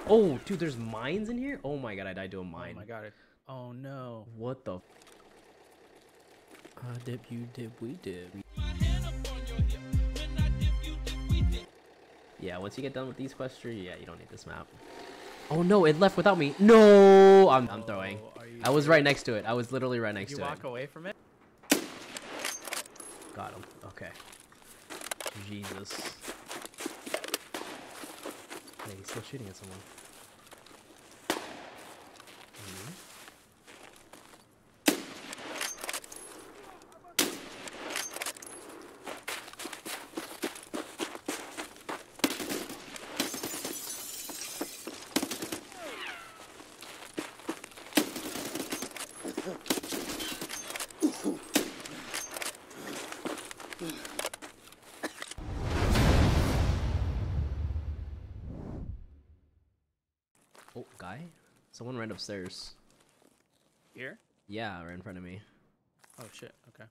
Oh, dude, there's mines in here? Oh my god, I died to a mine. Oh my god. Oh no. What the? Dip, you dip, we dip. Yeah, once you get done with these questions, yeah, you don't need this map. Oh no, it left without me. No, I'm throwing. I was right next to it. I was literally right next to it. Did you walk away from it? Got him. Okay. Jesus. Hey, he's still shooting at someone. Oh, guy? Someone ran upstairs. Here? Yeah, right in front of me. Oh shit, okay.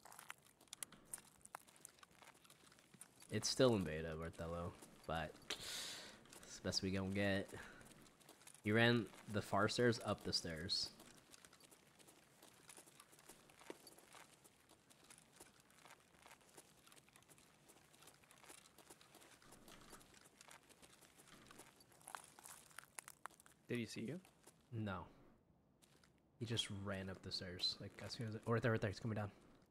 It's still in beta, Barthello, but it's the best we gonna get. He ran the far stairs up the stairs. Did he see you? No. He just ran up the stairs. Like, as soon as it... Oh, right there, right there. He's coming down.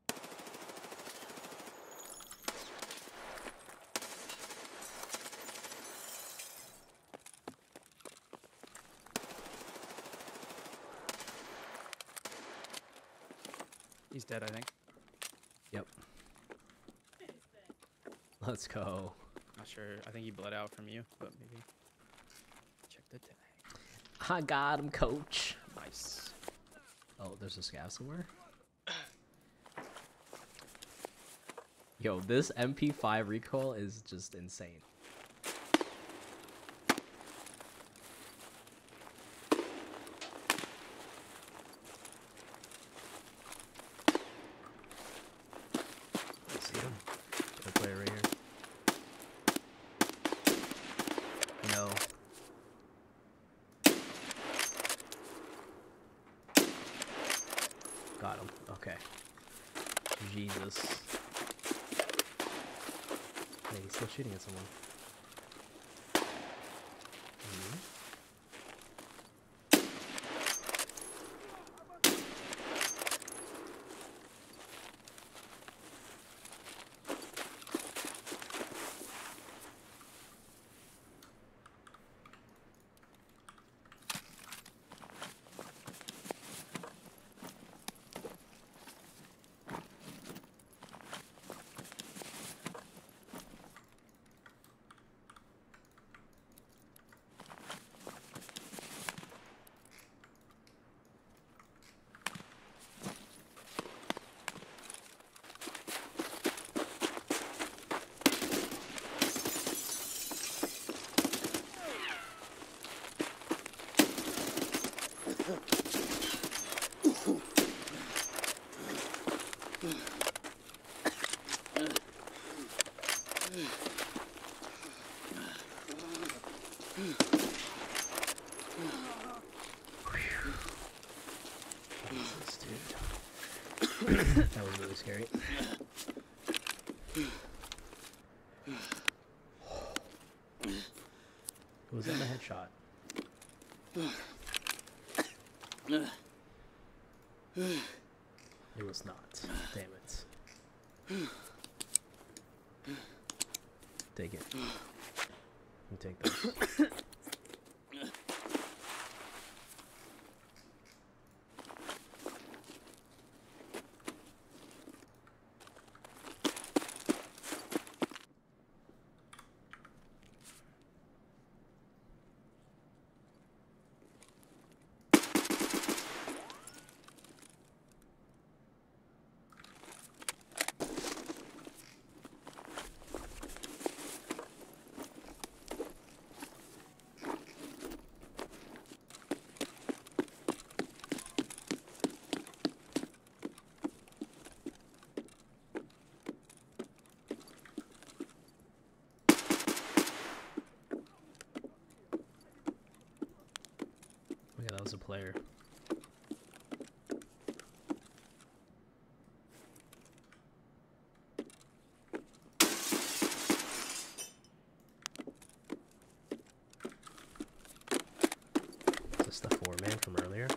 He's dead, I think. Yep. Let's go. Not sure. I think he bled out from you, but maybe. Check the tag. I got him, coach. Nice. Oh, there's a scav somewhere? Yo, this MP5 recoil is just insane. I see him. Got a player right here. No. Got him. Okay. Jesus. Hey, he's still shooting at someone. Jesus, dude. That was really scary. Was that a headshot? It was not. Damn it. Take it. You take those. was a player. Is this the 4-man from earlier?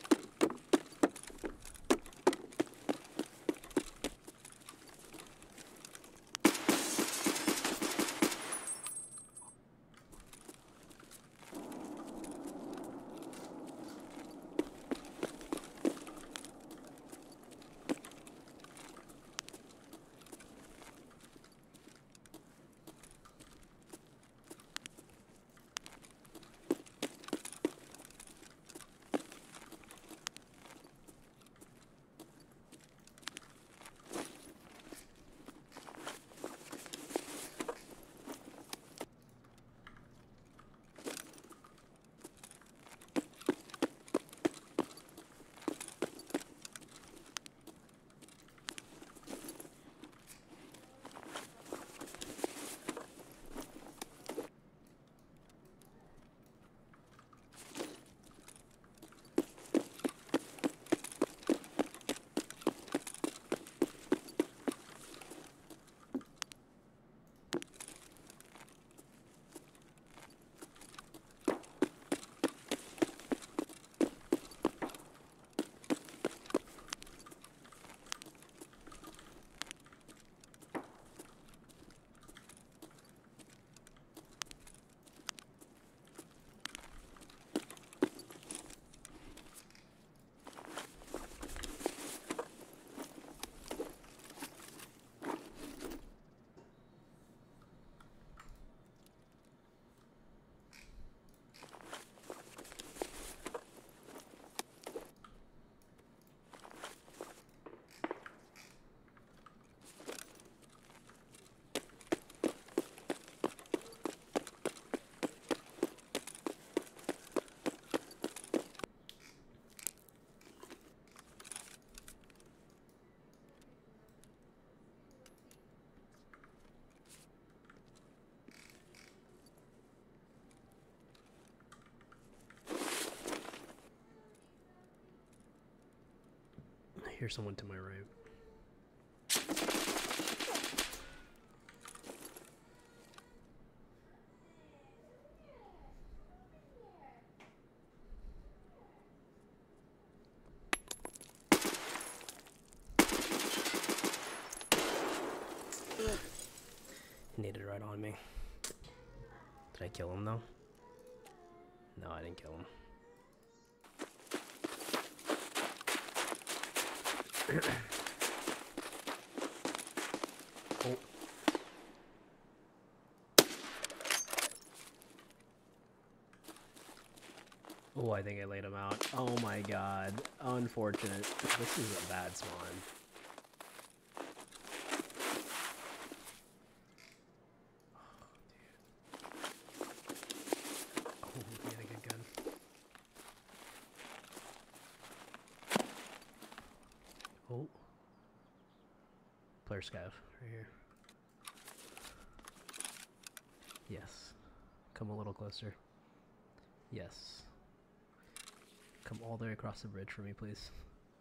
I hear someone to my right. He needed right on me. Did I kill him though? No, I didn't kill him. Oh. Oh, I think I laid him out. Oh my god. Unfortunate. This is a bad spawn. Oh, he had a good gun. Oh. Player scav right here. Yes. Come a little closer. Yes. Come all the way across the bridge for me, please.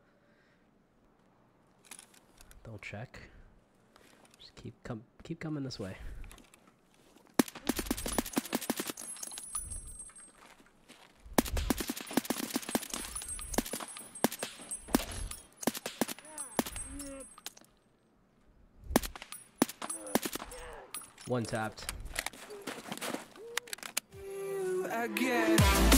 Don't check. Just keep coming this way. One tapped. Again.